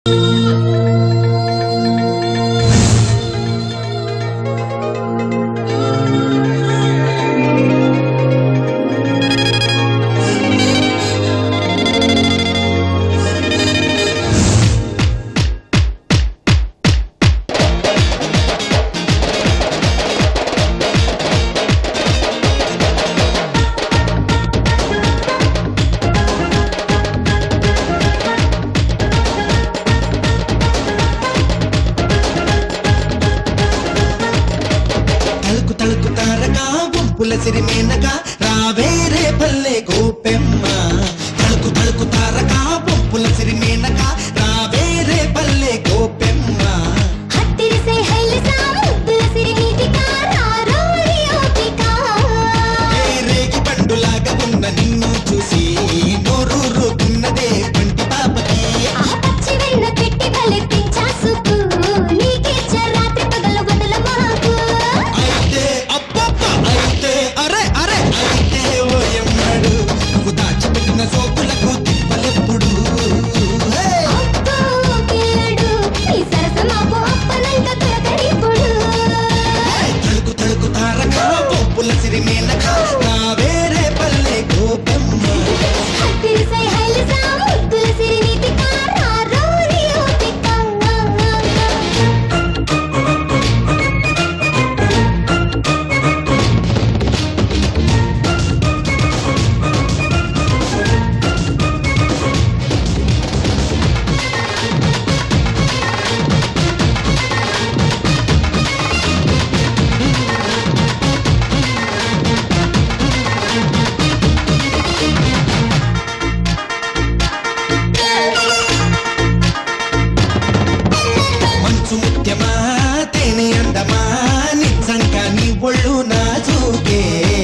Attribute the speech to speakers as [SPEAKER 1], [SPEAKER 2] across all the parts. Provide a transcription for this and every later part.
[SPEAKER 1] పులసిరి మేనగా రావేరే పల్లె గోపెమ్మ తలుకు తలుకు తారకా పులసిరి మేనగా రావేరే పల్లె గోపెమ్మ
[SPEAKER 2] హత్తిరిసే హైలసా ముద్దులసిరి నీటికా రారోరి ఓపికా
[SPEAKER 1] రేగి పండులాగా ఉన్న నిన్ను చూసి నోరూరుతున్నదే పంటి పాపకి
[SPEAKER 2] పచ్చి వెన్న పెట్టి బలెత్తించా సుకు నీకే రాత్రి పగల వదల మాకు
[SPEAKER 1] అయితే అబ్బబ్బ అయితే అరే అరే అయితే ఓయమ్మడు నువ్వు దాచిపెట్టిన సోకులకు తిప్పలెప్పుడు
[SPEAKER 2] అబ్బో పిల్లడు ఈ సరసమాపు అప్పనంత తొలకరిప్పుడు
[SPEAKER 1] తలుకు తలుకు తారకా పులసిరి మేనగా రావేరే పల్లె గోపెమ్మ
[SPEAKER 2] హత్తిరిసే హైలసా ముద్దులసిరి నీటికా రారోరి ఓపికా
[SPEAKER 1] మంచు ముత్యమా తేనె అందమా నిజంగా నీ ఒళ్ళు నాజూకే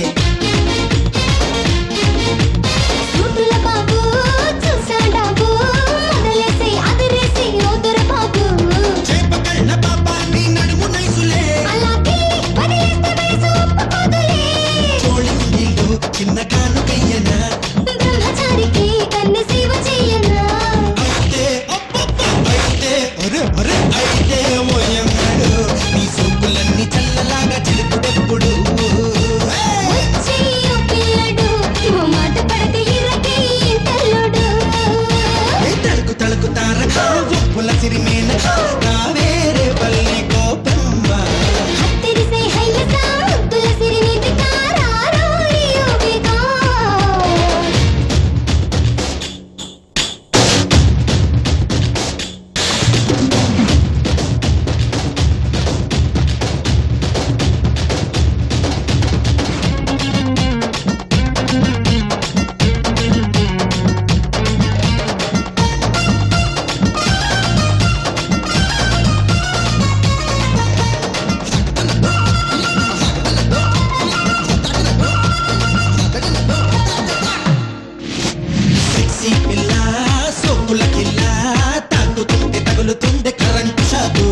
[SPEAKER 2] సూటుల బాబు చూసాడాబు మొదలేసి అదిరేసి ఓదర బాబు
[SPEAKER 1] చేప కళ్ళ పాప నీ నడుము నైసులే
[SPEAKER 2] అలాగే వదిలేస్తే వయసు ఒప్పుకోదులే
[SPEAKER 1] చోళింగిలో చిన్న కానుకయ్యనా
[SPEAKER 2] బ్రహ్మచారికి కన్ను సేవ చెయ్యనా
[SPEAKER 1] అయితే అబ్బబ్బ అయితే అరే అరే అయితే ఓయమ్మడు నీ సోకులన్నీ చల్లలాగా చిలుకుడెప్పుడు
[SPEAKER 2] వచ్చి ఓ పిల్లడు ఓ మాట పడక ఇరకే ఇంటల్లుడు
[SPEAKER 1] తలుకు తలుకు తారకా పులసిరి మేనగా రావేరే పల్లె గోపెమ్మ
[SPEAKER 2] హత్తిరిసే హైలసా ముద్దులసిరి నీటికా రారోరి ఓపికా
[SPEAKER 1] సెక్సీ పిల్ల సోకుల కిల్ల తాకుతుంటే తగులుతుండే కరెంటు షాకు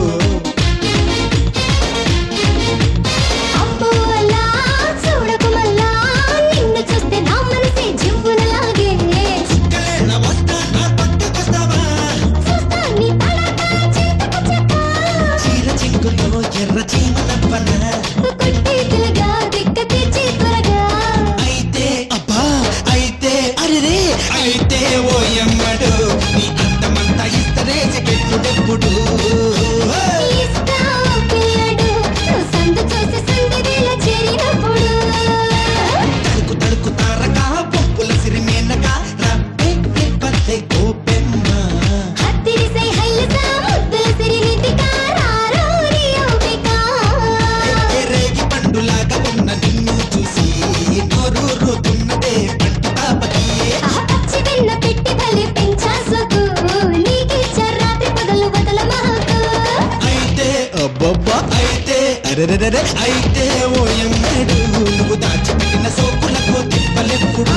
[SPEAKER 2] అబ్బో అలా చూడకు మళ్ళా నిన్ను చూస్తే నా మనసే జివ్వునలాగే
[SPEAKER 1] చుక్కలేన వస్తా నా పక్కకొస్తావా
[SPEAKER 2] చూస్తా నీ తడాక చేతకు చెక్క
[SPEAKER 1] చీర చింగులో ఎర్ర చీమనవ్వన
[SPEAKER 2] కొట్టి పిల్లగా దిక్క తీర్చి త్వరగా
[SPEAKER 1] అయితే అబ్బా అయితే అరెరే అయితే ఓయమ్మడు నీ అందమంతా ఇస్తరేసి పెట్టుడెప్పుడు
[SPEAKER 2] ఇస్తా ఓ పిల్లడు నువ్వు సందు చూసి సంధి వేళ చేరినప్పుడు
[SPEAKER 1] తలుకు తలుకు తారకా పులసిరి మేనగా రావే పల్లె గోపెమ్మ
[SPEAKER 2] హత్తిరిసే హైలసా ముద్దులసిరి నీటికా రారోరి ఓపికా
[SPEAKER 1] రేగి పండులాగా ఉన్న నిన్ను చూసి నోరూరుతున్నదే పంటి పాపకి
[SPEAKER 2] పచ్చి వెన్న పెట్టి బలి పెంచా సొకు నీకే రాత్రి పగలు వదల మాకు
[SPEAKER 1] అయితే అబ్బబ్బా అయితే అరెరెరె అయితే ఓయమ్మడు నువ్వు దాచిపెట్టిన సోకులకు తిప్పలెప్పుడు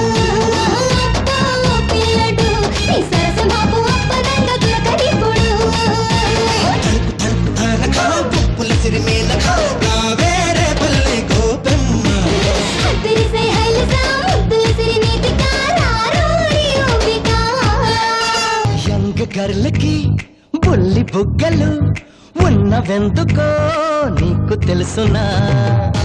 [SPEAKER 2] అబ్బో పిల్లడు నీ సరసమాపు అప్పనంగా దొరకరిప్పుడు
[SPEAKER 1] తలుకు తలుకు తారకా పులసిరి మేనగా రావేరే పల్లె గోపెమ్మ
[SPEAKER 2] హత్తిరిసే హైలసా ముద్దులసిరి నీటికా రారోరి ఓపికా
[SPEAKER 1] యంగ్ గర్లకి
[SPEAKER 3] పుల్లి బుగ్గలు ఉన్నవెందుకో నీకు తెలుసునా